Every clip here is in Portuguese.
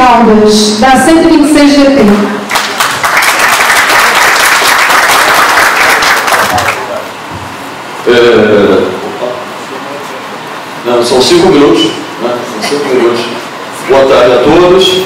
Caldas, da 126 GT. Não, são 5 minutos, né? São 5 minutos. Boa tarde a todos.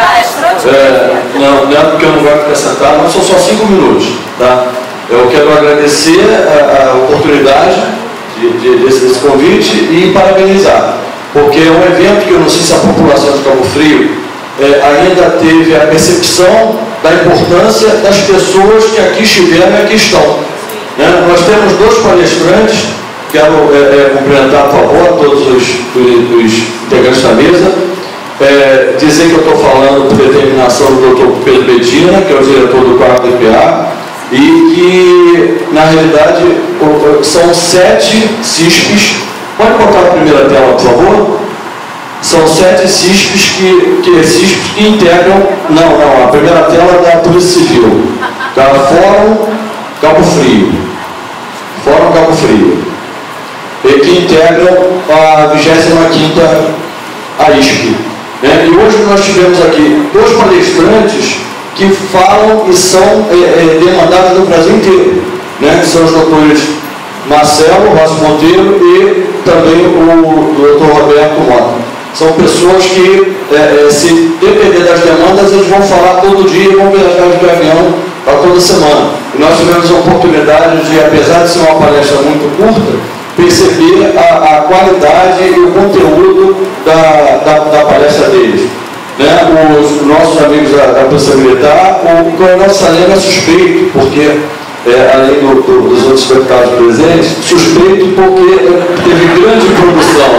Não é porque eu não vou ficar sentado, mas são só 5 minutos, tá? Eu quero agradecer a oportunidade desse convite e parabenizar, porque é um evento que eu não sei se a população de Cabo Frio ainda teve a percepção da importância das pessoas que aqui estiveram e aqui estão. Né? Nós temos 2 palestrantes, quero cumprimentar, por favor, a todos os integrantes da mesa, dizer que eu estou falando por determinação do Dr. Pedro Bedina, que é o diretor do 4º DPA, e que, na realidade, são 7 CISPs. Pode botar a primeira tela, por favor? São 7 CISPs que integram... Não, a primeira tela é da Polícia Civil. Da Fórum Cabo Frio. Fórum Cabo Frio. E que integram a 25ª AISP. E hoje nós tivemos aqui 2 palestrantes que falam e são demandados no Brasil inteiro, né? Que são os doutores Marcelo Rossi Monteiro e também o doutor Roberto Mota. São pessoas que, se depender das demandas, eles vão falar todo dia e vão viajar de avião para toda semana. E nós tivemos a oportunidade de, apesar de ser uma palestra muito curta, perceber a qualidade e o conteúdo da palestra deles. Né? Os nossos amigos da Polícia Militar, o Coronel Salema é suspeito, porque, além dos outros deputados presentes, suspeito porque teve grande produção.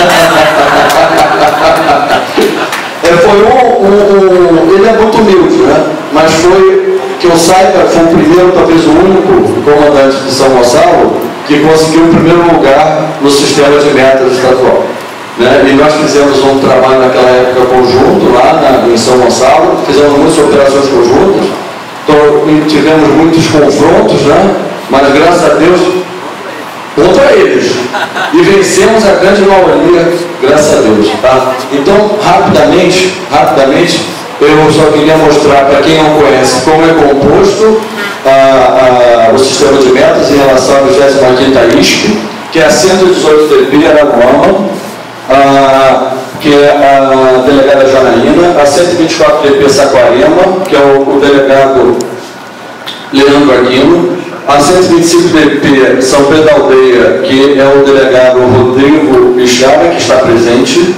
Ele é muito humilde, né? Mas foi, que eu saiba, foi o primeiro, talvez o único comandante de São Gonçalo que conseguiu o primeiro lugar no sistema de metas estadual. Né? E nós fizemos um trabalho naquela época conjunto lá em São Gonçalo, fizemos muitas operações conjuntas, então, tivemos muitos confrontos, né? Mas graças a Deus, contra eles, e vencemos a grande maioria, graças a Deus. Tá? Então, rapidamente, eu só queria mostrar para quem não conhece como é composto o sistema de metas em relação à 25ª ISP, que é a 118 DP Araguama, que é a delegada Janaína, a 124 DP Saquarema, que é o delegado Leandro Aquino, a 125 DP São Pedro da Aldeia, que é o delegado Rodrigo Bichara, que está presente,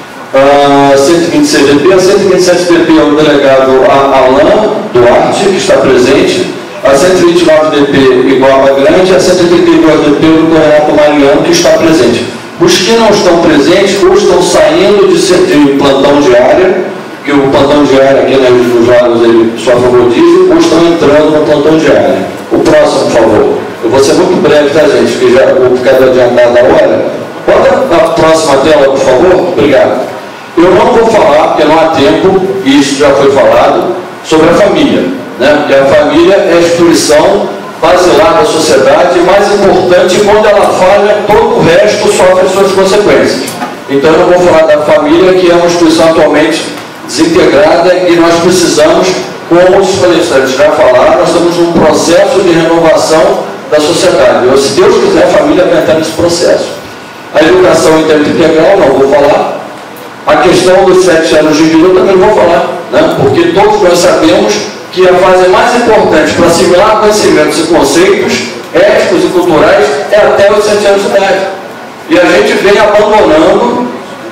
a 126 DP, a 127 DP é o delegado Alain Duarte, que está presente, a 129 DP Iguaba Grande, a 132 DP do Renato Mariano, que está presente. Os que não estão presentes ou estão saindo de plantão diário, que o plantão diário aqui nos jogos ele sofre rodízio, ou estão entrando no plantão diário. O próximo, por favor. Eu vou ser muito breve, tá, gente? Porque já vou ficar adiantado a hora. Bota a próxima tela, por favor. Obrigado. Eu não vou falar, porque não há tempo, e isso já foi falado, sobre a família. Né? Porque a família é a instituição basilar da sociedade, e mais importante, quando ela falha, todo o resto sofre suas consequências. Então eu vou falar da família, que é uma instituição atualmente desintegrada, e nós precisamos, como os palestrantes já falaram, nós estamos num processo de renovação da sociedade. Se Deus quiser, a família vai entrar nesse processo. A educação em tempo integral, não vou falar. A questão dos 7 anos de vida, eu também não vou falar, né? Porque todos nós sabemos que a fase mais importante para assimilar conhecimentos e conceitos éticos e culturais é até os 7 anos de idade. E a gente vem abandonando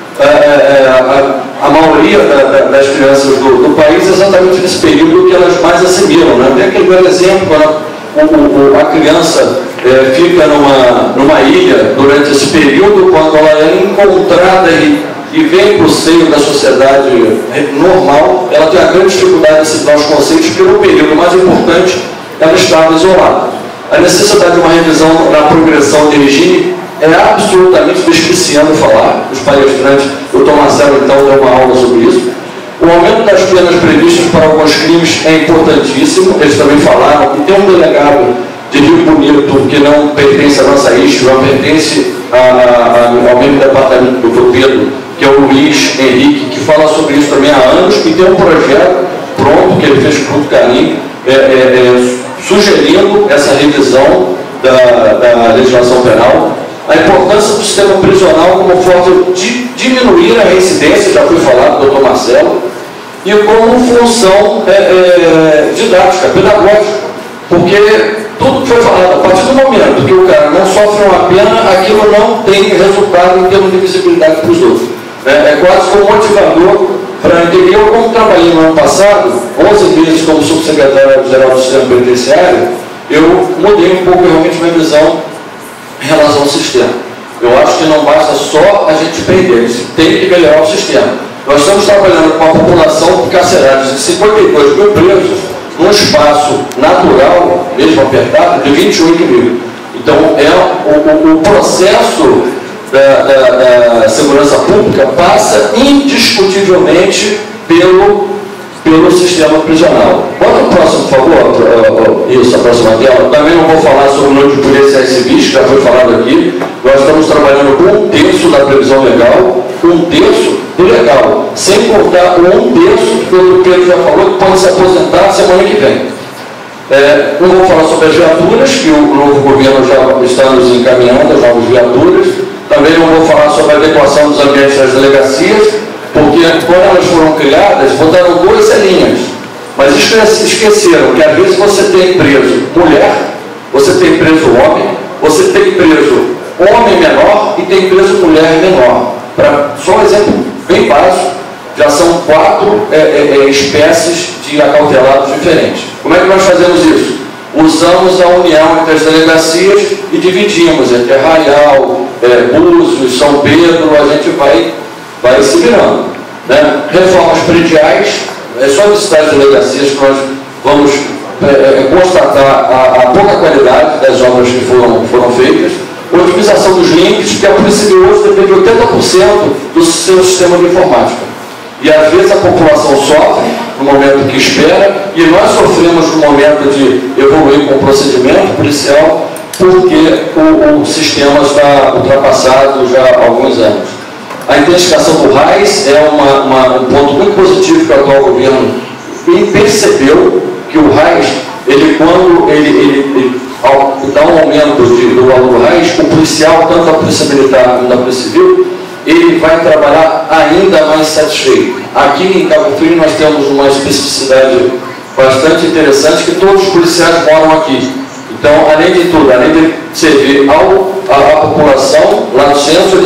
a maioria das crianças do país exatamente nesse período que elas mais assimilam. Né? Tem aquele belo exemplo, quando a criança fica numa ilha durante esse período, quando ela é encontrada e vem para o seio da sociedade normal, ela tem a grande dificuldade de assimilar os conceitos, porque no período mais importante ela estava isolada. A necessidade de uma revisão na progressão de regime é absolutamente despiciando falar. Os palestrantes, o Dr. Marcelo então deu uma aula sobre isso. O aumento das penas previstas para alguns crimes é importantíssimo, eles também falaram que tem um delegado de Rio Bonito que não pertence à nossa ISP, não pertence ao mesmo departamento do Dr. Pedro, que é o Luiz Henrique, que fala sobre isso também há anos, e tem um projeto pronto, que ele fez com muito carinho, sugerindo essa revisão da legislação penal, a importância do sistema prisional como forma de diminuir a reincidência, já foi falado pelo Dr. Marcelo, e como função didática, pedagógica, porque tudo que foi falado, a partir do momento que o cara não sofre uma pena, aquilo não tem resultado em termos de visibilidade para os outros. É quase como motivador para entender. Eu, como trabalhei no ano passado, 11 meses como subsecretário-geral do sistema penitenciário, eu mudei um pouco realmente minha visão em relação ao sistema. Eu acho que não basta só a gente prender, a gente tem que melhorar o sistema. Nós estamos trabalhando com uma população carcerária de 52 mil presos, num espaço natural, mesmo apertado, de 28 mil. Então, o processo da segurança pública passa indiscutivelmente pelo sistema prisional. Bota o próximo, por favor. Isso, a próxima tela. Também não vou falar sobre o número de policiais civis, que já foi falado aqui. Nós estamos trabalhando com 1/3 da previsão legal, 1/3 do legal, sem contar o 1/3 que o Pedro já falou, que pode se aposentar semana que vem. Não vou falar sobre as viaturas, que o novo governo já está nos encaminhando, as novas viaturas. Também não vou falar sobre a adequação dos ambientes das delegacias, porque quando elas foram criadas, botaram 2 linhas. Mas esqueceram que às vezes você tem preso mulher, você tem preso homem, você tem preso homem menor e tem preso mulher menor. Só um exemplo bem básico, já são 4 espécies de acautelados diferentes. Como é que nós fazemos isso? Usamos a união entre as delegacias e dividimos entre Arraial, Búzios, São Pedro, a gente vai se virando. Né? Reformas prediais, é só visitar as delegacias que nós vamos constatar a pouca qualidade das obras que foram feitas. Otimização dos links, porque a Polícia Civil hoje depende de 80% do seu sistema de informática. E às vezes a população sofre no momento que espera, e nós sofremos no momento de evoluir com o procedimento policial, porque o sistema está ultrapassado já há alguns anos. A intensificação do RAIS é um ponto muito positivo que o atual governo percebeu, que o RAIS, quando ele dá um aumento do valor do RAIS, o policial, tanto a Polícia Militar como a Polícia Civil, ele vai trabalhar ainda mais satisfeito. Aqui em Cabo Frio nós temos uma especificidade bastante interessante, que todos os policiais moram aqui. Então, além de tudo, além de servir à população, lá no centro, ele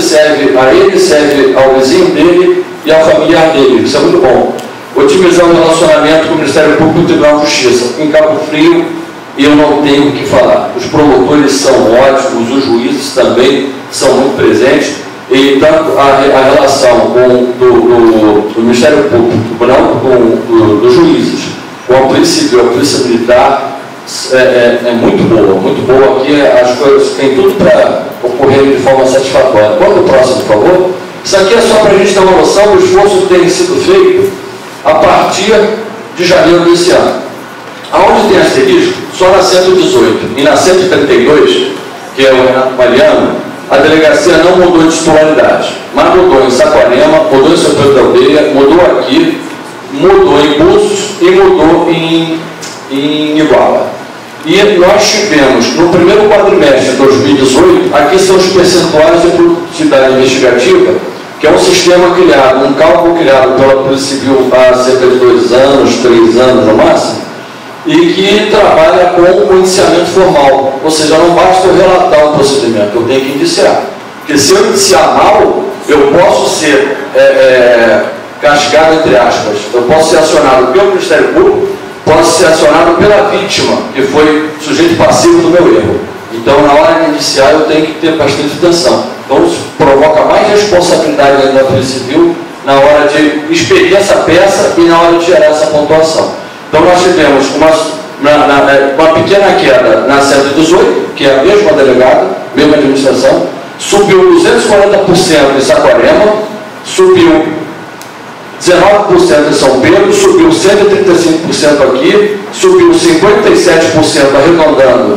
serve ao vizinho dele e ao familiar dele. Isso é muito bom. Otimizar o relacionamento com o Ministério Público e o Tribunal de Justiça. Em Cabo Frio, eu não tenho o que falar. Os promotores são ótimos, os juízes também são muito presentes. E tanto a relação do Ministério Público, não, dos juízes, com a Polícia Civil, a Polícia Militar, é muito boa, muito boa. Aqui as coisas têm tudo para ocorrer de forma satisfatória. Quando o próximo, por favor? Isso aqui é só para a gente ter uma noção do esforço que tem sido feito a partir de janeiro desse ano. Aonde tem asterisco? Só na 118 e na 132, que é o Renato Mariano, a delegacia não mudou de titularidade, mas mudou em Saquarema, mudou em São Pedro da Aldeia, mudou aqui, mudou em Búzios e mudou em Iguala. E nós tivemos, no primeiro quadrimestre de 2018, aqui são os percentuais de produtividade investigativa, que é um sistema criado, um cálculo criado pela Polícia Civil há cerca de 2 anos, 3 anos no máximo, e que trabalha com o indiciamento formal. Ou seja, não basta eu relatar um procedimento, eu tenho que indiciar. Porque se eu indiciar mal, eu posso ser castigado, entre aspas, eu posso ser acionado pelo Ministério Público, posso ser acionado pela vítima, que foi sujeito passivo do meu erro. Então, na hora de indiciar, eu tenho que ter bastante atenção. Então, isso provoca mais responsabilidade dentro da Polícia Civil na hora de expedir essa peça e na hora de gerar essa pontuação. Então, nós tivemos uma pequena queda na 118, que é a mesma delegada, mesma administração, subiu 240% em Saquarema, subiu 19% em São Pedro, subiu 135% aqui, subiu 57% arredondando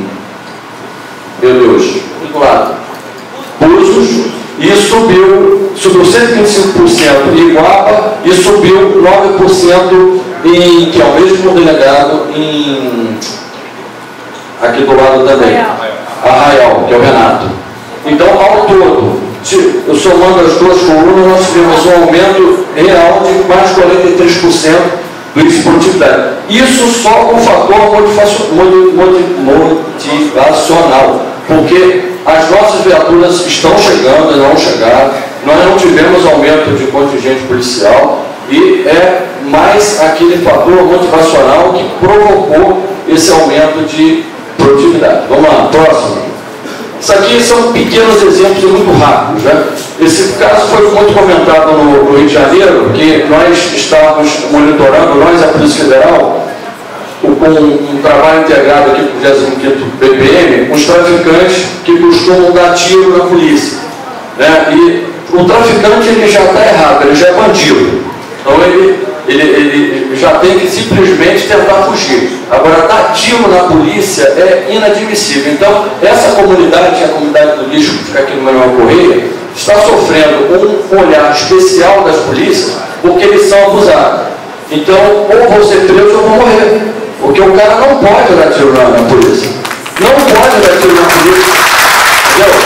meu Deus, do lado, Búzios, e subiu subiu 125% em Iguaba e subiu 9% que é o mesmo delegado aqui do lado também, Arraial, que é o Renato. Então, ao todo, somando as duas colunas, nós tivemos um aumento real de mais 43% do índice de produtividade. Isso só com o fator motivacional, porque as nossas viaturas estão chegando e não chegaram, nós não tivemos aumento de contingente policial e é mais aquele fator motivacional que provocou esse aumento de produtividade. Vamos lá, próximo. Isso aqui são pequenos exemplos muito rápidos, né? Esse caso foi muito comentado no Rio de Janeiro, que nós estávamos monitorando, nós, a Polícia Federal, com um trabalho integrado aqui com o 25º BPM, os traficantes que costumam dar tiro na polícia, né? E o traficante ele já está errado, ele já é bandido. Então ele já tem que simplesmente tentar fugir. Agora, dar tiro na polícia é inadmissível. Então, essa comunidade, a comunidade do lixo que fica aqui no Manuel Correia, está sofrendo um olhar especial das polícias porque eles são abusados. Então, ou vou ser preso ou vou morrer. Porque o cara não pode dar tiro na polícia. Não pode dar tiro na polícia. Entendeu?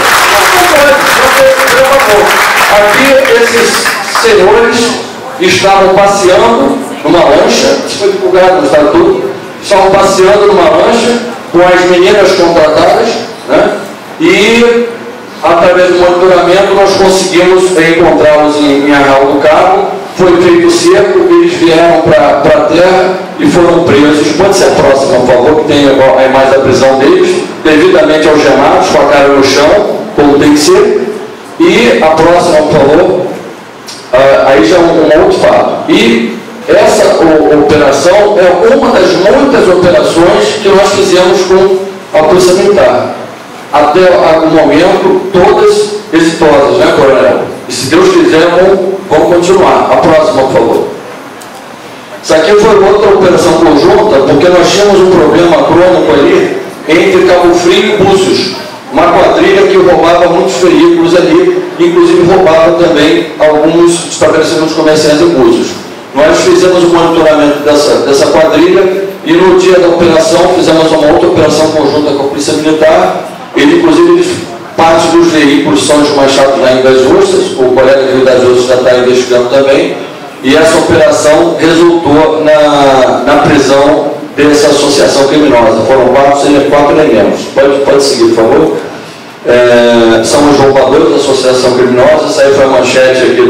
Não pode. Aqui, esses senhores estavam passeando numa lancha, isso foi divulgado no estado todo, estavam passeando numa lancha com as meninas contratadas, né? E através do monitoramento nós conseguimos encontrá-los em Arraial do Cabo, foi feito cerco, eles vieram para a terra e foram presos. Pode ser a próxima, por favor, que tem a imagem da prisão deles, devidamente algemados, com a cara no chão, como tem que ser. E a próxima, por favor. Aí já é um outro fato. E essa operação é uma das muitas operações que nós fizemos com a Polícia Militar. Até o momento, todas exitosas, né, Coronel? E se Deus quiser, vamos continuar. A próxima, por favor. Isso aqui foi outra operação conjunta, porque nós tínhamos um problema crônico ali entre Cabo Frio e Búzios. Uma quadrilha que roubava muitos veículos ali, inclusive roubava também alguns estabelecimentos comerciais em Búzios. Nós fizemos o monitoramento dessa quadrilha e no dia da operação fizemos uma outra operação conjunta com a Polícia Militar. Inclusive, parte dos veículos são desmanchados lá em Das Ostras, o colega de Rio das Ostras já está investigando também, e essa operação resultou na prisão dessa associação criminosa. Foram 4 elementos. Pode seguir, por favor. São os roubadores da associação criminosa. Essa aí foi a manchete aqui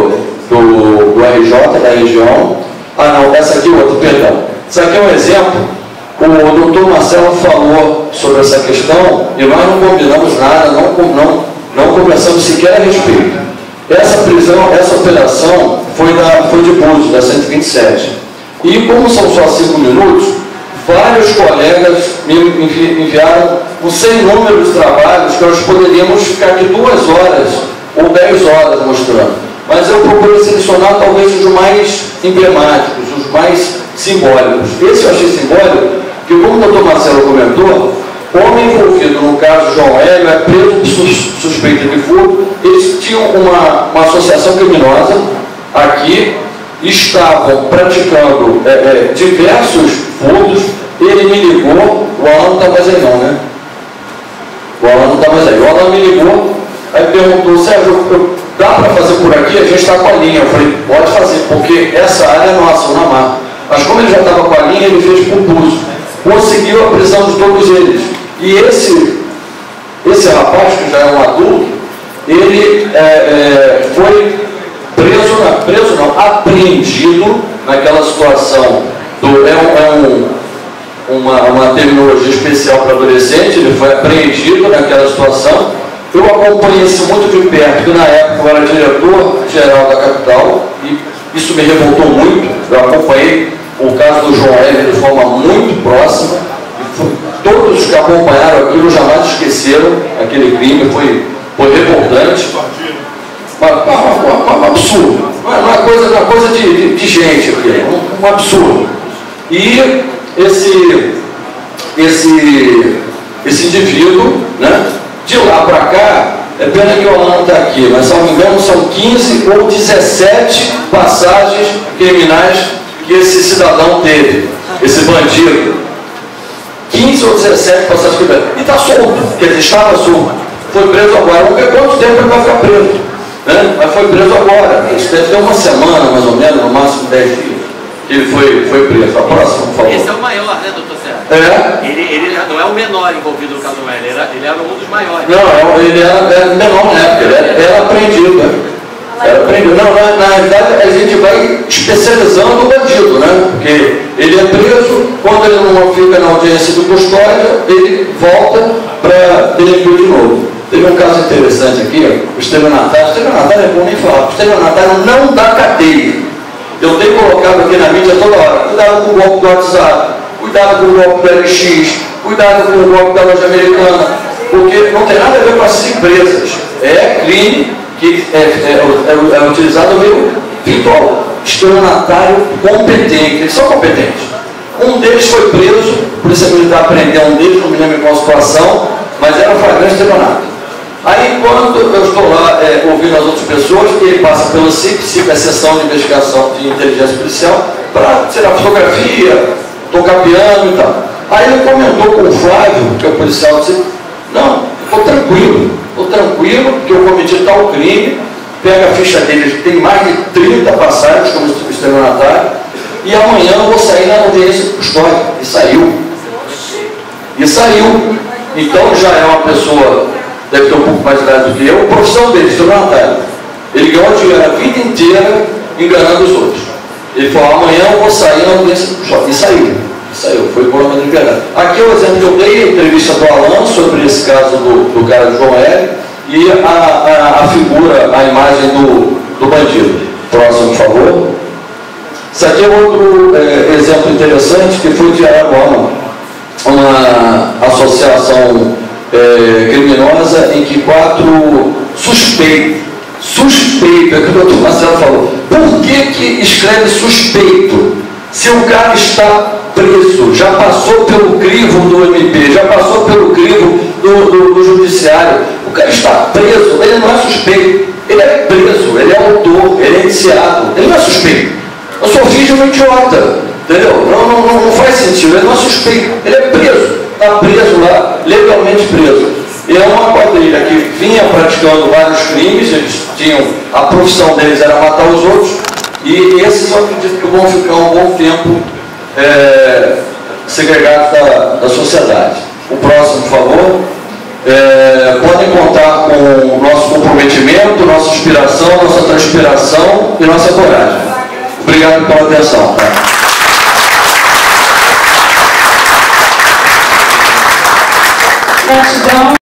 do RJ, da região. Não, essa aqui é outra, perdão. Isso aqui é um exemplo. O doutor Marcelo falou sobre essa questão e nós não combinamos nada, não conversamos sequer a respeito. Essa prisão, essa operação foi de Búzios, da 127. E como são só 5 minutos, vários colegas me enviaram um sem número de trabalhos que nós poderíamos ficar aqui 2 horas ou 10 horas mostrando. Mas eu procurei selecionar talvez os mais emblemáticos, os mais simbólicos. Esse eu achei simbólico, porque como o doutor Marcelo comentou, o homem envolvido no caso João Hélio é preso suspeito de furto. Eles tinham uma associação criminosa aqui, estavam praticando diversos furtos. Ele me ligou, o Alan não está mais aí não, né? O Alan não está mais aí. O Alan me ligou, aí perguntou, Sérgio, dá para fazer por aqui? A gente está com a linha. Eu falei, pode fazer, porque essa área é nossa, o Namar. Mas como ele já estava com a linha, ele fez por Búzios. Conseguiu a prisão de todos eles. E esse rapaz, que já é um adulto, ele foi apreendido naquela situação. Uma terminologia especial para adolescente, ele foi apreendido naquela situação. Eu acompanhei isso muito de perto, porque na época eu era diretor-geral da capital, e isso me revoltou muito. Eu acompanhei o caso do João Hélio de forma muito próxima, e todos que acompanharam aquilo jamais esqueceram aquele crime, foi revoltante. Um absurdo, uma coisa de gente aqui, um absurdo. E esse indivíduo, né, de lá para cá, É pena que o Alan não está aqui, mas, se não me engano, são 15 ou 17 passagens criminais que esse cidadão teve, esse bandido. 15 ou 17 passagens criminais. E está solto, quer dizer, estava solto. Foi preso agora. Vamos ver quanto tempo ele vai ficar preso, né? Mas foi preso agora. Isso deve ter uma semana, mais ou menos, no máximo 10 dias, que ele foi preso. A próxima, por favor. Esse é o maior, né, doutor Sérgio? É. Ele não é o menor envolvido no caso do L, ele era um dos maiores. Não, ele era menor na época, ele era apreendido, né? Era apreendido. Não, na realidade a gente vai especializando o bandido, né? Porque ele é preso, quando ele não fica na audiência do custódia, ele volta para delinquir de novo. Teve um caso interessante aqui, o estelionatário. O estelionatário é bom nem falar, o estelionatário não dá cadeia. Eu tenho colocado aqui na mídia toda hora, cuidado com o golpe do WhatsApp, cuidado com o golpe do LX, cuidado com o golpe da loja americana, porque não tem nada a ver com as empresas. É crime que é utilizado no meio virtual. Estelionatário competente, eles são competentes. Um deles foi preso, a Polícia Militar prendeu um deles, não me lembro em qual situação, mas era um flagrante estelionato. Aí, quando eu estou lá ouvindo as outras pessoas, ele passa pelo CIP, é Seção de Investigação de Inteligência Policial, para tirar fotografia, tocar piano e tal. Aí ele comentou com o Flávio, que é o policial, disse: não, estou tranquilo, porque eu cometi tal crime, pega a ficha dele, tem mais de 30 passagens como estelionatário, e amanhã eu vou sair na audiência de custódia. E saiu. Então já é uma pessoa, deve ter um pouco mais de idade do que eu, a profissão dele, estelionatário. Ele ganhou dinheiro a vida inteira enganando os outros. Ele falou: amanhã eu vou sair na audiência de custódia. E saiu, foi embora de verdade. Aqui é o exemplo que eu dei, a entrevista do Alan sobre esse caso do cara do João L. E a figura, a imagem do bandido. Próximo, por favor. Isso aqui é outro exemplo interessante, que foi de Araguama, uma associação criminosa em que 4 suspeitos, é o que o doutor Marcelo falou. Por que escreve suspeito? Se o cara está preso, já passou pelo crivo do MP, já passou pelo crivo do judiciário, o cara está preso, ele não é suspeito, ele é preso, ele é autor, ele é indiciado, ele não é suspeito. Eu sou filho de um idiota, entendeu? Não faz sentido, ele não é suspeito, ele é preso, está preso lá, legalmente preso. E é uma quadrilha que vinha praticando vários crimes, eles tinham, a profissão deles era matar os outros, e esses eu acredito que vão ficar um bom tempo segregados da sociedade. O próximo, por favor. Podem contar com o nosso comprometimento, nossa inspiração, nossa transpiração e nossa coragem. Obrigado pela atenção. Gratidão.